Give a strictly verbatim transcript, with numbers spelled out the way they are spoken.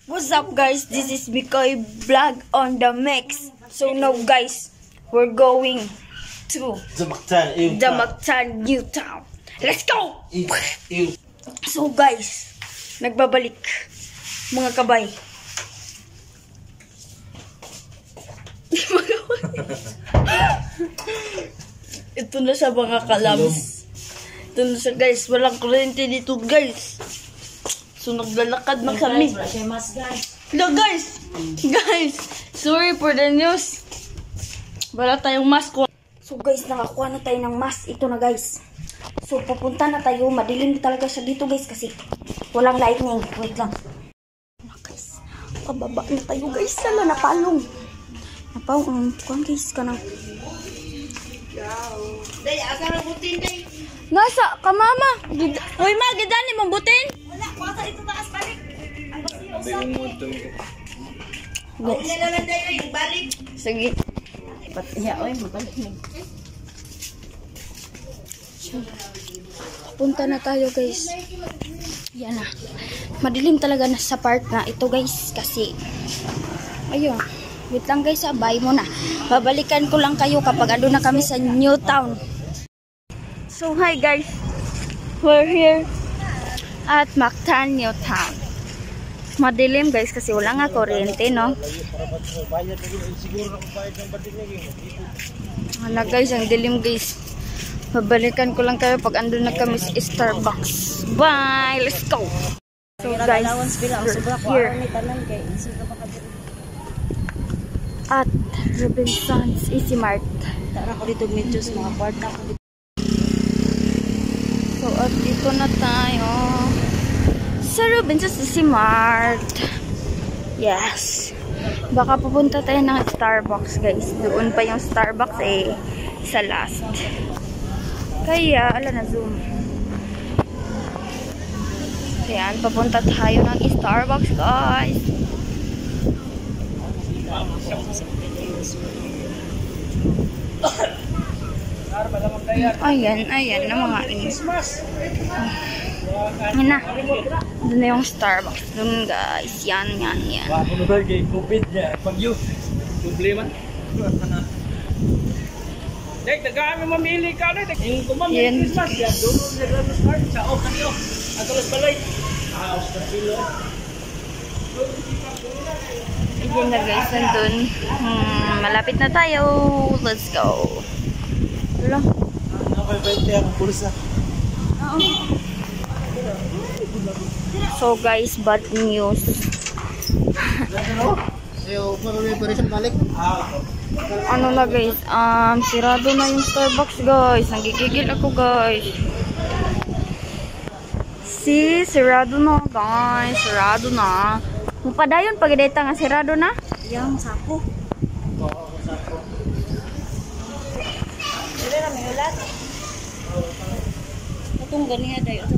What's up guys, this is Mikoy Vlog on the mix. So now guys, we're going to Damactan, New Town. Let's go! So guys, nagbabalik mga kabay. Ito na sa mga kalams. Ito na sa guys, walang kurente dito guys. So naglalakad na kami. Hello guys! Guys! Sorry for the news. Wala tayong mask. So guys, nakakuha na tayo ng mask. Ito na guys. So pupunta na tayo. Madilim talaga siya dito guys kasi walang lightning. Wait lang. Guys, pababa na tayo guys. Sala napalong. Napalong. Kuhan guys ka na. Day, asa na butin day? Nasa kamama. Uy ma, gidani mong butin? Wala, ito taas balik. Ang basiyo usap. Guys. Wala lang tayo yung balik. Sige. Patiya, oy, mabalik na. Punta na tayo guys. Yan na. Madilim talaga na sa part na ito guys. Kasi, ayun. Wait lang guys, bye muna. Babalikan ko lang kayo kapag ando na kami sa New Town. So, hi guys. We're here at Mactan, New Town. Madilim guys kasi wala nga kuryente, no? Wala guys, ang dilim guys. Babalikan ko lang kayo pag andun na kami sa Starbucks. Bye! Let's go! So guys, we're here at Robinson's Easy Mart. Tara ko dito medyos mga kwarta ko. So at dito na tayo sa Robinson's Easy Mart. Yes. Baka pupunta tayo ng Starbucks guys. Doon pa yung Starbucks eh sa last. Kaya ala na zoom. Kaya papunta tayo ng Starbucks guys. Ayan, ayan na mga inis. Ayan na. Doon na yung Starbucks. Doon guys. Yan, yan, yan. COVID niya. Pag yun, problema. Dek, tagaan mo mamili ka na. Yung kumamili Christmas. Yan, doon na nag-start. Sa o, kanyo. At alas balay. Ah, Austrapilo. Ayan na guys, nandun. Hmm, malapit na tayo. Let's go. Wala. So guys, bad news. Ano na guys, um, sirado na yung Starbucks guys. Nagigigil ako guys. Si, sirado na guys. Sirado na. Mupadayon pag data nga sirado na. Yang sapo. Dili na minulat. Itong ganiya dayo.